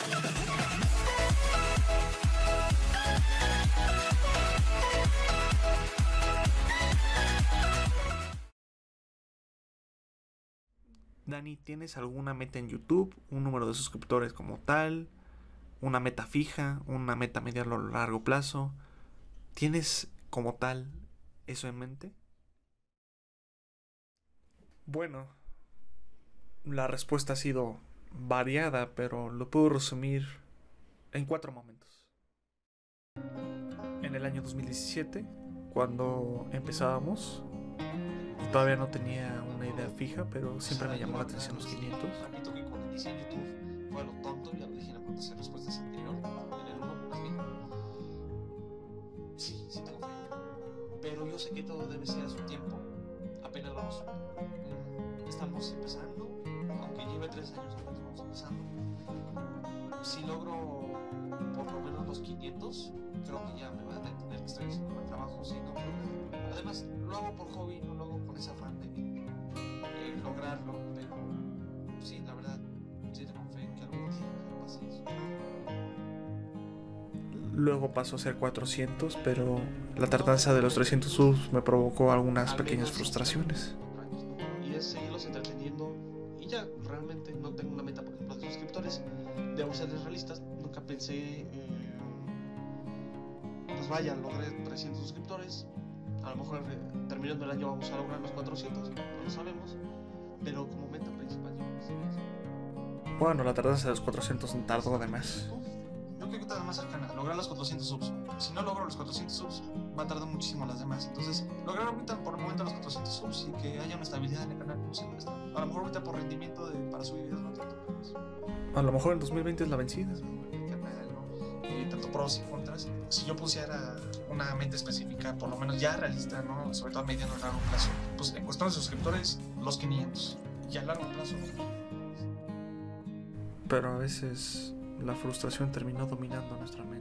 Dani, ¿tienes alguna meta en YouTube? ¿Un número de suscriptores como tal? ¿Una meta fija? ¿Una meta a mediano o largo plazo? ¿Tienes como tal eso en mente? Bueno, la respuesta ha sido variada, pero lo puedo resumir en 4 momentos. En el año 2017, cuando empezábamos, todavía no tenía una idea fija, pero siempre me llamó la atención los 500. Repito que cuando inicié en YouTube fue a lo tonto, ya lo dije en la preguntas y respuestas anterior. En el 1, pues bien. Sí tengo fe. Pero yo sé que todo debe ser a su tiempo. Apenas vamos. Estamos empezando. Aunque lleve 3 años, apenas vamos empezando. Si logro por lo menos los 500, creo que ya me va a detener que estoy haciendo un buen trabajo. Sí, no, además, lo hago por hobby, no lo hago con ese afán de lograrlo, pero sí, la verdad, sí tengo fe en que algún día pase eso. Luego pasó a ser 400, pero la tardanza de los 300 subs me provocó algunas pequeñas frustraciones. Y es seguirlos entreteniendo. Y ya, realmente no tengo una meta, por ejemplo, de suscriptores. Debo ser realistas, nunca pensé, pues vaya, logré 300 suscriptores. A lo mejor terminando el año vamos a lograr los 400, no lo sabemos. Pero como meta principal yo no sé eso. Bueno, la tardanza de los 400 tardó de más. Yo creo que está más cercana, lograr los 400 subs. Si no logro los 400 subs, va a tardar muchísimo las demás. Entonces, lograr ahorita por el momento los 400 subs y que haya una estabilidad en el canal, no sé, a lo mejor ahorita por rendimiento para subir videos no tanto, pero a lo mejor en 2020 es la vencida. Tanto pros y contras. Si yo pusiera una meta específica, por lo menos ya realista, ¿no? Sobre todo a mediano y largo plazo, pues en cuestión de suscriptores, los 500. Y a largo plazo, los 500. Pero a veces la frustración terminó dominando nuestra mente.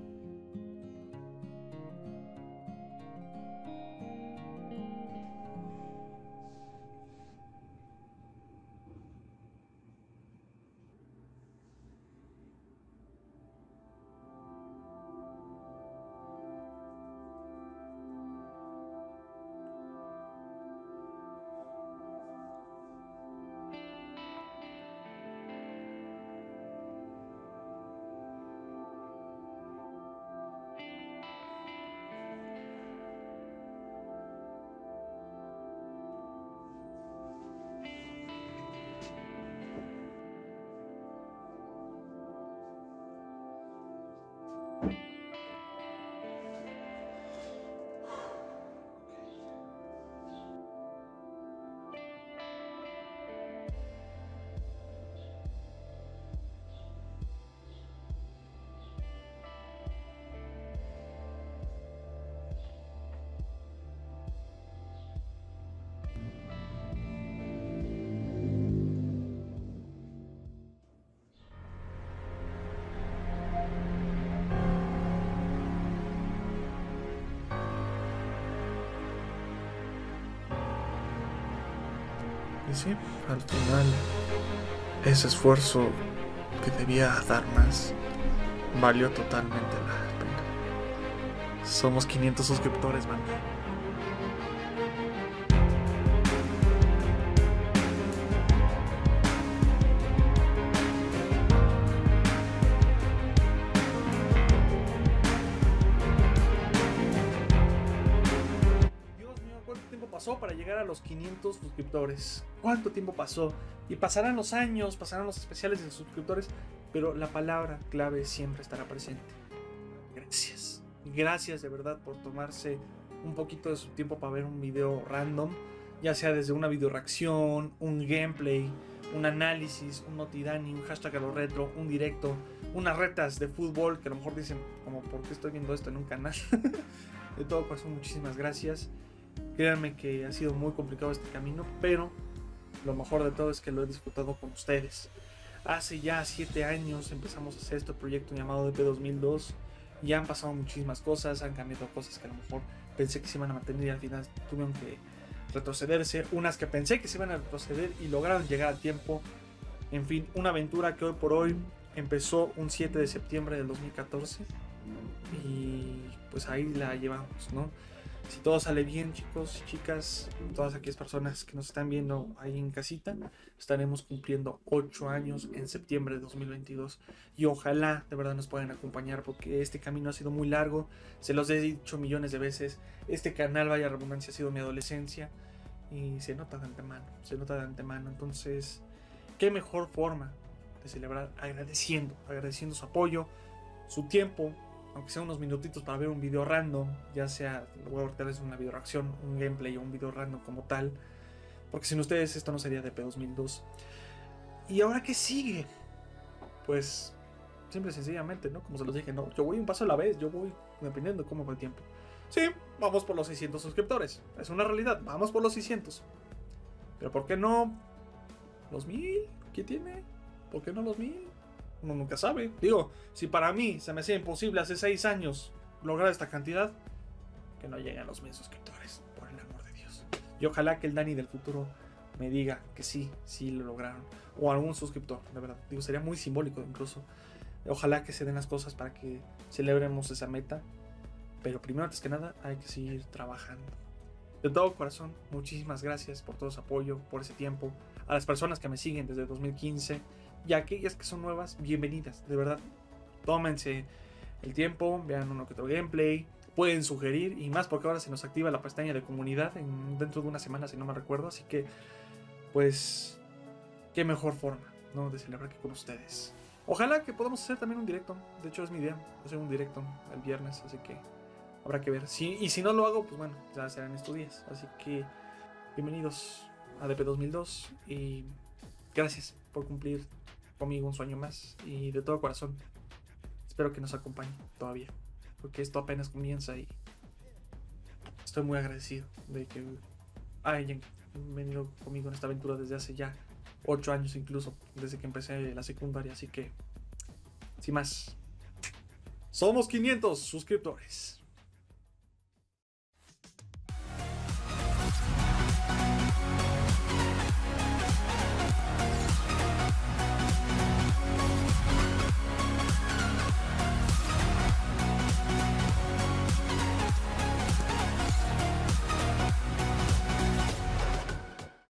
Y sí, al final, ese esfuerzo que debía dar más valió totalmente la pena. Somos 500 suscriptores, banda. Para llegar a los 500 suscriptores. ¿Cuánto tiempo pasó? Y pasarán los años, pasarán los especiales de suscriptores, pero la palabra clave siempre estará presente. Gracias. Gracias de verdad por tomarse un poquito de su tiempo para ver un video random, ya sea desde una video reacción, un gameplay, un análisis, un notidani, un hashtag a lo retro, un directo, unas retas de fútbol que a lo mejor dicen como ¿por qué estoy viendo esto en un canal? De todo corazón, muchísimas gracias. Créanme que ha sido muy complicado este camino, pero lo mejor de todo es que lo he disfrutado con ustedes. Hace ya 7 años empezamos a hacer este proyecto llamado DP 2002. Ya han pasado muchísimas cosas, han cambiado cosas que a lo mejor pensé que se iban a mantener y al final tuvieron que retrocederse. Unas que pensé que se iban a retroceder y lograron llegar a tiempo. En fin, una aventura que hoy por hoy empezó un 7 de septiembre del 2014 y pues ahí la llevamos, ¿no? Si todo sale bien, chicos y chicas, todas aquellas personas que nos están viendo ahí en casita, estaremos cumpliendo 8 años en septiembre de 2022 y ojalá de verdad nos puedan acompañar porque este camino ha sido muy largo, se los he dicho millones de veces, este canal, vaya redundancia, ha sido mi adolescencia y se nota de antemano, entonces qué mejor forma de celebrar agradeciendo su apoyo, su tiempo, aunque sea unos minutitos para ver un video random, ya sea, tal vez una video reacción, un gameplay o un video random como tal, porque sin ustedes esto no sería DP 2002. ¿Y ahora qué sigue? Pues, simple y sencillamente, ¿no? Como se los dije, no, yo voy un paso a la vez, yo voy dependiendo de cómo va el tiempo. Sí, vamos por los 600 suscriptores, es una realidad, vamos por los 600. Pero ¿por qué no los 1000? ¿Qué tiene? ¿Por qué no los 1000? Uno nunca sabe. Digo, si para mí se me hacía imposible hace 6 años lograr esta cantidad, que no lleguen los 1000 suscriptores, por el amor de Dios. Y ojalá que el Dani del futuro me diga que sí lo lograron. O algún suscriptor, de verdad. Digo, sería muy simbólico incluso. Ojalá que se den las cosas para que celebremos esa meta. Pero primero, antes que nada, hay que seguir trabajando. De todo corazón, muchísimas gracias por todo su apoyo, por ese tiempo. A las personas que me siguen desde 2015 y aquellas que son nuevas, bienvenidas, de verdad. Tómense el tiempo, vean uno que otro gameplay, pueden sugerir y más porque ahora se nos activa la pestaña de comunidad dentro de una semana, si no me recuerdo. Así que, pues, qué mejor forma, ¿no?, de celebrar que con ustedes. Ojalá que podamos hacer también un directo. De hecho, es mi idea hacer un directo el viernes, así que habrá que ver. Y si no lo hago, pues bueno, ya serán estos días. Así que, bienvenidos a DP 2002 y gracias por cumplir conmigo un sueño más y de todo corazón espero que nos acompañen todavía porque esto apenas comienza y estoy muy agradecido de que hayan venido conmigo en esta aventura desde hace ya 8 años, incluso desde que empecé la secundaria. Así que sin más, somos 500 suscriptores.